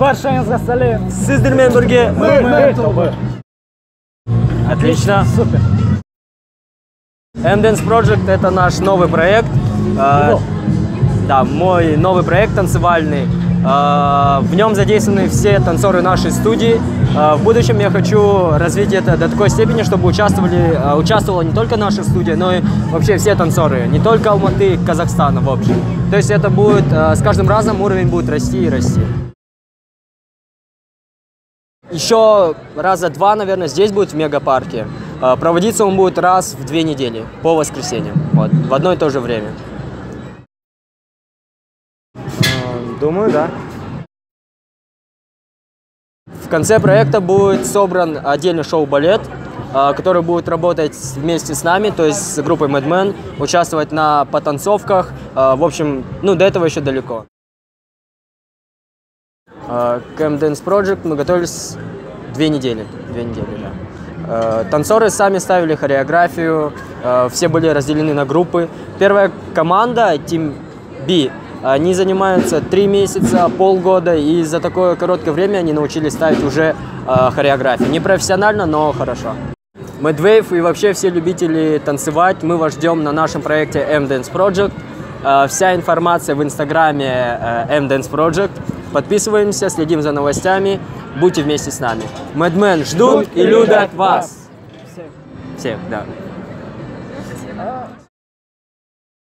Баршаңызға сәлем. Сіздермен бірге. Мы тобы. Отлично. Супер. M-Dance Project — это наш новый проект. Да, мой новый проект танцевальный. В нем задействованы все танцоры нашей студии. В будущем я хочу развить это до такой степени, чтобы участвовала не только наша студия, но и вообще все танцоры, не только Алматы, Казахстана в общем. То есть это будет, с каждым разом уровень будет расти и расти. Еще раза два, наверное, здесь будет в мегапарке. Проводиться он будет раз в 2 недели, по воскресеньям, вот, в одно и то же время. Думаю, да. В конце проекта будет собран отдельный шоу-балет, который будет работать вместе с нами, то есть с группой Madman, участвовать на потанцовках. В общем, ну, до этого еще далеко. К M-Dance Project мы готовились 2 недели. 2 недели, да. Танцоры сами ставили хореографию, все были разделены на группы. Первая команда, Team B, они занимаются 3 месяца, полгода, и за такое короткое время они научились ставить уже хореографию. Не профессионально, но хорошо. Madwave и вообще все любители танцевать, мы вас ждем на нашем проекте M-Dance Project. Вся информация в инстаграме M-Dance Project. Подписываемся, следим за новостями, будьте вместе с нами. Madman ждут и любят вас. Всех, да.